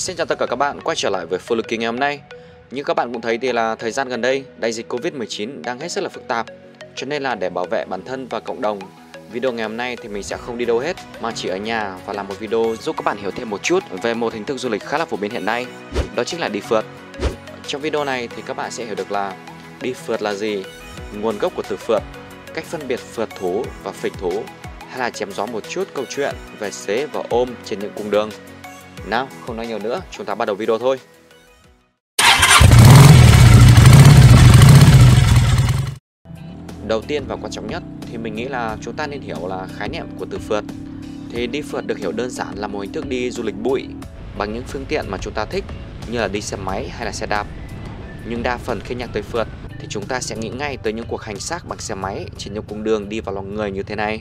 Xin chào tất cả các bạn quay trở lại với Full King ngày hôm nay. Như các bạn cũng thấy thì là thời gian gần đây đại dịch Covid-19 đang hết sức là phức tạp. Cho nên là để bảo vệ bản thân và cộng đồng, video ngày hôm nay thì mình sẽ không đi đâu hết mà chỉ ở nhà và làm một video giúp các bạn hiểu thêm một chút về một hình thức du lịch khá là phổ biến hiện nay, đó chính là đi phượt. Trong video này thì các bạn sẽ hiểu được là đi phượt là gì, nguồn gốc của từ phượt, cách phân biệt phượt thủ và phịch thủ, hay là chém gió một chút câu chuyện về xế và ôm trên những cung đường. Nào, không nói nhiều nữa, chúng ta bắt đầu video thôi. Đầu tiên và quan trọng nhất thì mình nghĩ là chúng ta nên hiểu là khái niệm của từ phượt. Thì đi phượt được hiểu đơn giản là một hình thức đi du lịch bụi bằng những phương tiện mà chúng ta thích, như là đi xe máy hay là xe đạp. Nhưng đa phần khi nhắc tới phượt thì chúng ta sẽ nghĩ ngay tới những cuộc hành xác bằng xe máy trên những cung đường đi vào lòng người như thế này.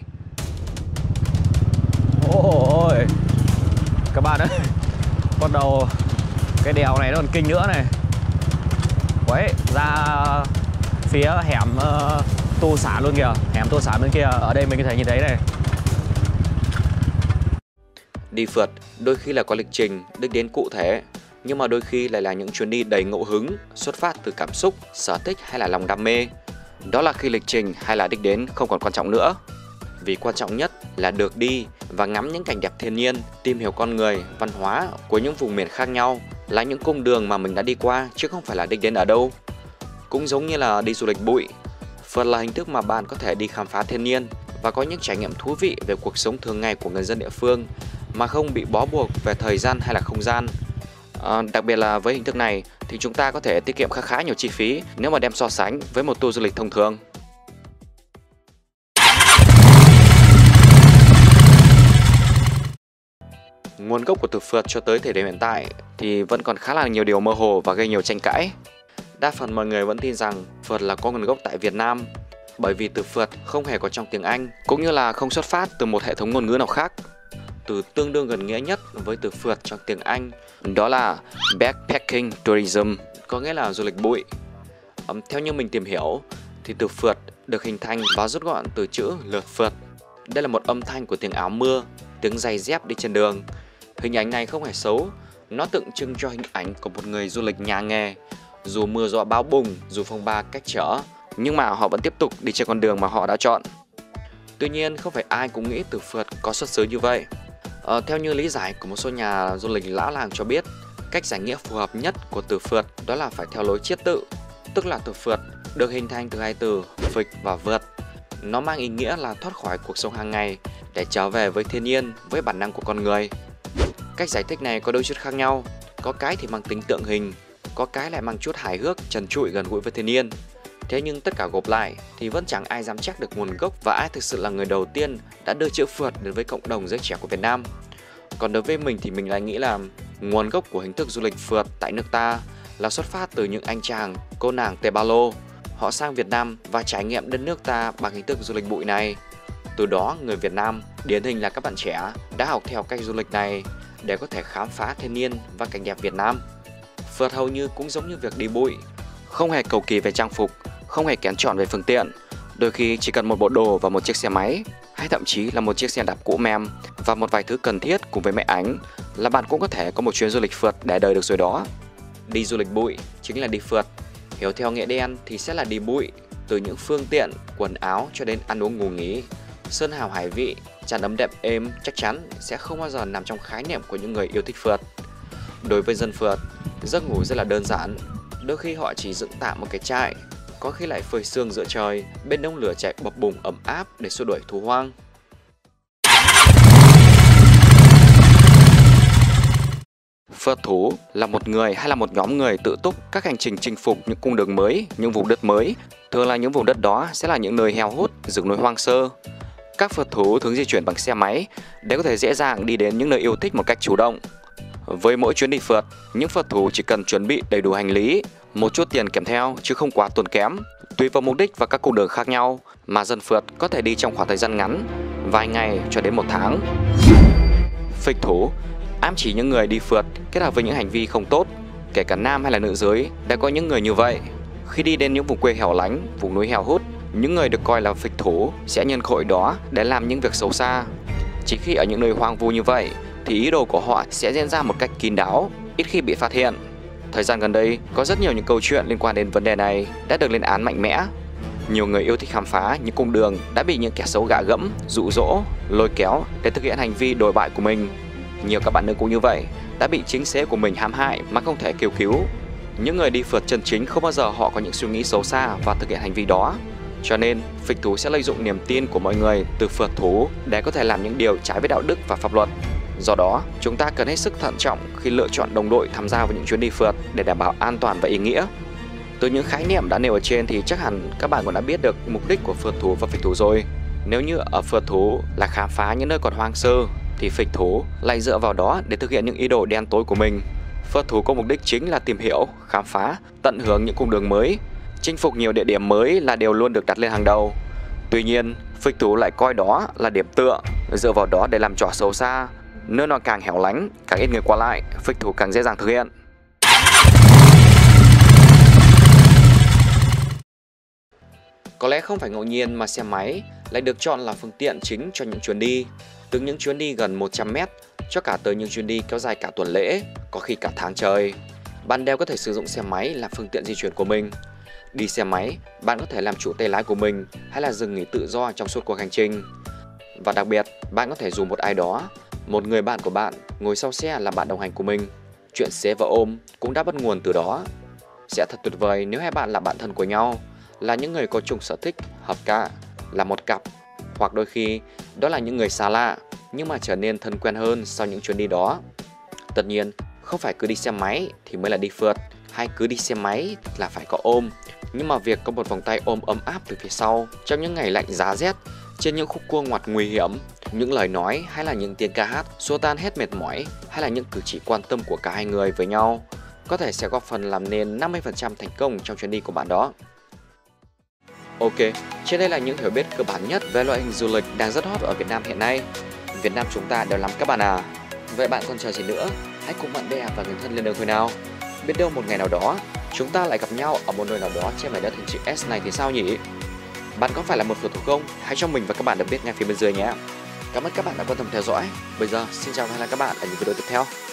Ôi các bạn ơi, bắt đầu cái đèo này nó còn kinh nữa này. Đấy, ra phía hẻm Tô Xả luôn kìa, hẻm Tô Xả bên kia, ở đây mình có thể nhìn thấy này. Đi phượt đôi khi là có lịch trình, đích đến cụ thể, nhưng mà đôi khi lại là những chuyến đi đầy ngẫu hứng, xuất phát từ cảm xúc, sở thích hay là lòng đam mê. Đó là khi lịch trình hay là đích đến không còn quan trọng nữa. Vì quan trọng nhất là được đi và ngắm những cảnh đẹp thiên nhiên, tìm hiểu con người, văn hóa của những vùng miền khác nhau, là những cung đường mà mình đã đi qua chứ không phải là đích đến ở đâu. Cũng giống như là đi du lịch bụi, phượt là hình thức mà bạn có thể đi khám phá thiên nhiên và có những trải nghiệm thú vị về cuộc sống thường ngày của người dân địa phương mà không bị bó buộc về thời gian hay là không gian. Đặc biệt là với hình thức này thì chúng ta có thể tiết kiệm khá nhiều chi phí nếu mà đem so sánh với một tour du lịch thông thường. Nguồn gốc của từ phượt cho tới thời điểm hiện tại thì vẫn còn khá là nhiều điều mơ hồ và gây nhiều tranh cãi. Đa phần mọi người vẫn tin rằng phượt là có nguồn gốc tại Việt Nam, bởi vì từ phượt không hề có trong tiếng Anh, cũng như là không xuất phát từ một hệ thống ngôn ngữ nào khác. Từ tương đương gần nghĩa nhất với từ phượt trong tiếng Anh đó là backpacking tourism, có nghĩa là du lịch bụi. Theo như mình tìm hiểu thì từ phượt được hình thành và rút gọn từ chữ lượt phượt. Đây là một âm thanh của tiếng áo mưa, tiếng giày dép đi trên đường. Hình ảnh này không hề xấu, nó tượng trưng cho hình ảnh của một người du lịch nhà nghề. Dù mưa gió bão bùng, dù phong ba cách trở, nhưng mà họ vẫn tiếp tục đi trên con đường mà họ đã chọn. Tuy nhiên, không phải ai cũng nghĩ từ phượt có xuất xứ như vậy. Theo như lý giải của một số nhà du lịch lão làng cho biết, cách giải nghĩa phù hợp nhất của từ phượt đó là phải theo lối chiết tự, tức là từ phượt được hình thành từ hai từ phịch và vượt. Nó mang ý nghĩa là thoát khỏi cuộc sống hàng ngày để trở về với thiên nhiên, với bản năng của con người. Cách giải thích này có đôi chút khác nhau, có cái thì mang tính tượng hình, có cái lại mang chút hài hước, trần trụi gần gũi với thiên nhiên. Thế nhưng tất cả gộp lại thì vẫn chẳng ai dám chắc được nguồn gốc và ai thực sự là người đầu tiên đã đưa chữ phượt đến với cộng đồng giới trẻ của Việt Nam. Còn đối với mình thì mình lại nghĩ là nguồn gốc của hình thức du lịch phượt tại nước ta là xuất phát từ những anh chàng, cô nàng Tây Ba Lô. Họ sang Việt Nam và trải nghiệm đất nước ta bằng hình thức du lịch bụi này. Từ đó người Việt Nam, điển hình là các bạn trẻ, đã học theo cách du lịch này để có thể khám phá thiên nhiên và cảnh đẹp Việt Nam. Phượt hầu như cũng giống như việc đi bụi, không hề cầu kỳ về trang phục, không hề kén chọn về phương tiện. Đôi khi chỉ cần một bộ đồ và một chiếc xe máy, hay thậm chí là một chiếc xe đạp cũ mem và một vài thứ cần thiết cùng với máy ảnh là bạn cũng có thể có một chuyến du lịch phượt để đời được rồi đó. Đi du lịch bụi chính là đi phượt. Hiểu theo nghĩa đen thì sẽ là đi bụi, từ những phương tiện, quần áo cho đến ăn uống ngủ nghỉ. Sơn hào hải vị, tràn ấm đệm êm chắc chắn sẽ không bao giờ nằm trong khái niệm của những người yêu thích phượt. Đối với dân phượt, giấc ngủ rất là đơn giản. Đôi khi họ chỉ dựng tạm một cái trại, có khi lại phơi sương giữa trời, bên đống lửa chạy bập bùng ấm áp để xua đuổi thú hoang. Phượt thủ là một người hay là một nhóm người tự túc các hành trình chinh phục những cung đường mới, những vùng đất mới. Thường là những vùng đất đó sẽ là những nơi heo hút, rừng núi hoang sơ. Các phượt thủ thường di chuyển bằng xe máy để có thể dễ dàng đi đến những nơi yêu thích một cách chủ động. Với mỗi chuyến đi phượt, những phượt thủ chỉ cần chuẩn bị đầy đủ hành lý, một chút tiền kèm theo chứ không quá tốn kém. Tùy vào mục đích và các cung đường khác nhau mà dân phượt có thể đi trong khoảng thời gian ngắn, vài ngày cho đến 1 tháng. Phịch thủ ám chỉ những người đi phượt kết hợp với những hành vi không tốt, kể cả nam hay là nữ giới. Đã có những người như vậy, khi đi đến những vùng quê hẻo lánh, vùng núi heo hút, những người được coi là phịch thủ sẽ nhân cơ hội đó để làm những việc xấu xa. Chỉ khi ở những nơi hoang vu như vậy thì ý đồ của họ sẽ diễn ra một cách kín đáo. ít khi bị phát hiện. Thời gian gần đây, có rất nhiều những câu chuyện liên quan đến vấn đề này đã được lên án mạnh mẽ. Nhiều người yêu thích khám phá những cung đường đã bị những kẻ xấu gạ gẫm, dụ dỗ, lôi kéo để thực hiện hành vi đồi bại của mình. Nhiều các bạn nữ cũng như vậy, đã bị chính xế của mình hãm hại mà không thể kêu cứu. Những người đi phượt chân chính không bao giờ họ có những suy nghĩ xấu xa và thực hiện hành vi đó. Cho nên, phịch thú sẽ lợi dụng niềm tin của mọi người từ phượt thú để có thể làm những điều trái với đạo đức và pháp luật. Do đó, chúng ta cần hết sức thận trọng khi lựa chọn đồng đội tham gia vào những chuyến đi phượt để đảm bảo an toàn và ý nghĩa. Từ những khái niệm đã nêu ở trên thì chắc hẳn các bạn cũng đã biết được mục đích của phượt thú và phịch thú rồi. Nếu như ở phượt thú là khám phá những nơi còn hoang sơ, thì phịch thú lại dựa vào đó để thực hiện những ý đồ đen tối của mình. Phượt thú có mục đích chính là tìm hiểu, khám phá, tận hưởng những cung đường mới, chinh phục nhiều địa điểm mới là điều luôn được đặt lên hàng đầu. Tuy nhiên, phịch thú lại coi đó là điểm tựa, dựa vào đó để làm trò xấu xa. Nơi nào càng hẻo lánh, càng ít người qua lại, phịch thú càng dễ dàng thực hiện. Có lẽ không phải ngẫu nhiên mà xe máy lại được chọn là phương tiện chính cho những chuyến đi. Từ những chuyến đi gần 100m cho cả tới những chuyến đi kéo dài cả tuần lễ, có khi cả tháng trời. Bạn đều có thể sử dụng xe máy làm phương tiện di chuyển của mình. Đi xe máy, bạn có thể làm chủ tay lái của mình hay là dừng nghỉ tự do trong suốt cuộc hành trình. Và đặc biệt, bạn có thể rủ một ai đó, một người bạn của bạn ngồi sau xe là bạn đồng hành của mình. Chuyện xế và ôm cũng đã bắt nguồn từ đó. Sẽ thật tuyệt vời nếu hai bạn là bạn thân của nhau, là những người có chung sở thích, hợp cả, là một cặp. Hoặc đôi khi, đó là những người xa lạ, nhưng mà trở nên thân quen hơn sau những chuyến đi đó. Tất nhiên, không phải cứ đi xe máy thì mới là đi phượt, hay cứ đi xe máy là phải có ôm. Nhưng mà việc có một vòng tay ôm ấm áp từ phía sau trong những ngày lạnh giá rét, trên những khúc cua ngoặt nguy hiểm, những lời nói hay là những tiếng ca hát xua tan hết mệt mỏi, hay là những cử chỉ quan tâm của cả hai người với nhau, có thể sẽ góp phần làm nên 50% thành công trong chuyến đi của bạn đó. Ok, trên đây là những hiểu biết cơ bản nhất về loại hình du lịch đang rất hot ở Việt Nam hiện nay. Việt Nam chúng ta đều lắm các bạn à. Vậy bạn còn chờ gì nữa? Hãy cùng bạn bè và người thân lên đường thôi nào. Biết đâu một ngày nào đó, chúng ta lại gặp nhau ở một nơi nào đó trên mảnh đất hình chữ S này thì sao nhỉ? Bạn có phải là một phượt thủ không? Hãy cho mình và các bạn được biết ngay phía bên dưới nhé. Cảm ơn các bạn đã quan tâm theo dõi. Bây giờ, xin chào và hẹn gặp lại các bạn ở những video tiếp theo.